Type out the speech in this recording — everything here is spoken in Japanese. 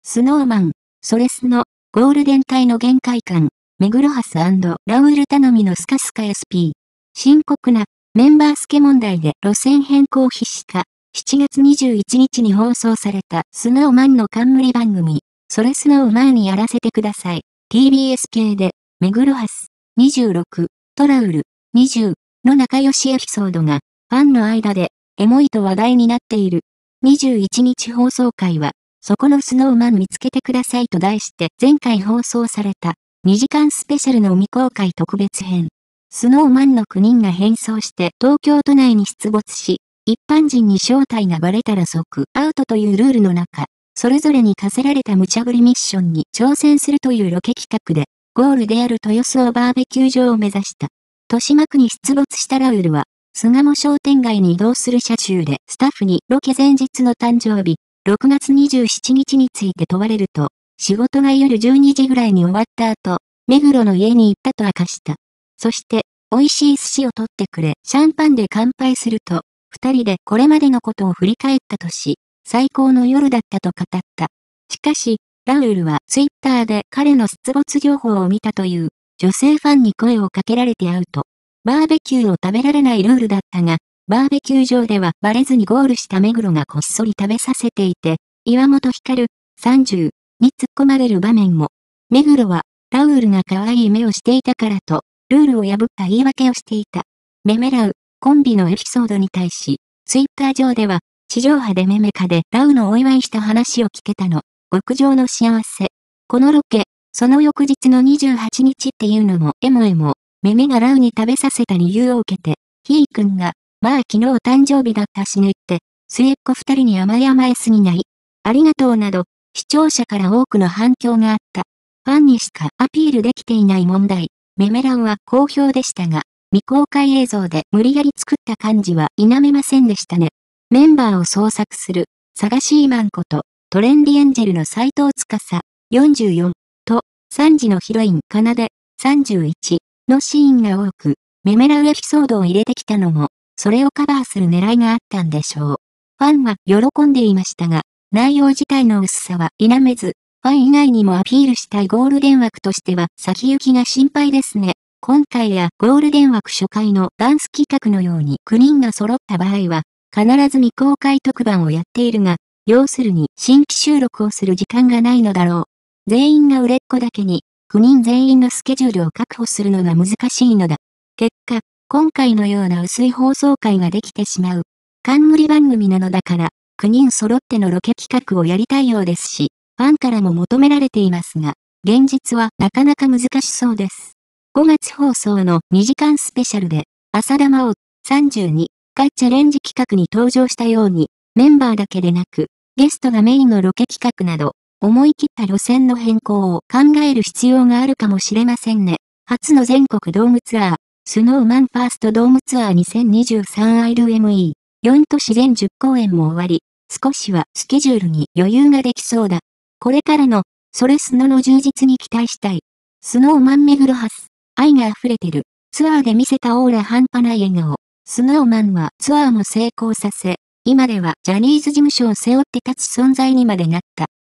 スノーマン、それスノ、ゴールデン帯の限界感、目黒ハス&ラウール頼みのスカスカ SP。深刻なメンバースケ問題で路線変更必至か、7月21日に放送されたスノーマンの冠番組、それスノーマンにやらせてください。TBS 系で、目黒ハス、26、トラウル、20の仲良しエピソードが、ファンの間で、エモいと話題になっている。21日放送回は、そこのスノーマン見つけてくださいと題して前回放送された2時間スペシャルの未公開特別編。スノーマンの9人が変装して東京都内に出没し、一般人に正体がバレたら即アウトというルールの中、それぞれに課せられた無茶ぶりミッションに挑戦するというロケ企画で、ゴールである豊洲をバーベキュー場を目指した。豊島区に出没したラウールは、巣鴨商店街に移動する車中でスタッフにロケ前日の誕生日、6月27日について問われると、仕事が夜12時ぐらいに終わった後、目黒の家に行ったと明かした。そして、美味しい寿司を取ってくれ、シャンパンで乾杯すると、二人でこれまでのことを振り返ったとし、最高の夜だったと語った。しかし、ラウールはツイッターで彼の出没情報を見たという女性ファンに声をかけられてアウト。バーベキューを食べられないルールだったが、バーベキュー場ではバレずにゴールした目黒がこっそり食べさせていて、岩本光30に突っ込まれる場面も。目黒は、ラウールが可愛い目をしていたからと、ルールを破った言い訳をしていた。メメラウ、コンビのエピソードに対し、ツイッター上では、地上波でメメカでラウのお祝いした話を聞けたの。極上の幸せ。このロケ、その翌日の28日っていうのもエモエモ。メメがラウに食べさせた理由を受けて、ヒー君が、まあ昨日誕生日だったしねって、末っ子二人に甘えすぎない。ありがとうなど、視聴者から多くの反響があった。ファンにしかアピールできていない問題。メメラウは好評でしたが、未公開映像で無理やり作った感じは否めませんでしたね。メンバーを捜索する、探しーマンこと、トレンディエンジェルの斉藤司、44、と、3時のヒロインかなで、31、のシーンが多く、メメラウエピソードを入れてきたのも、それをカバーする狙いがあったんでしょう。ファンは喜んでいましたが、内容自体の薄さは否めず、ファン以外にもアピールしたいゴールデン枠としては先行きが心配ですね。今回やゴールデン枠初回のダンス企画のように9人が揃った場合は、必ず未公開特番をやっているが、要するに新規収録をする時間がないのだろう。全員が売れっ子だけに、9人全員のスケジュールを確保するのが難しいのだ。結果、今回のような薄い放送回ができてしまう。冠番組なのだから、9人揃ってのロケ企画をやりたいようですし、ファンからも求められていますが、現実はなかなか難しそうです。5月放送の2時間スペシャルで、浅田真央32がチャレンジ企画に登場したように、メンバーだけでなく、ゲストがメインのロケ企画など、思い切った路線の変更を考える必要があるかもしれませんね。初の全国ドームツアー、スノーマンファーストドームツアー2023アイル ME、4都市全10公演も終わり、少しはスケジュールに余裕ができそうだ。これからの、それスノの充実に期待したい。スノーマン目黒ハス、愛が溢れてる。ツアーで見せたオーラ半端ない笑顔。スノーマンはツアーも成功させ、今ではジャニーズ事務所を背負って立つ存在にまでなった。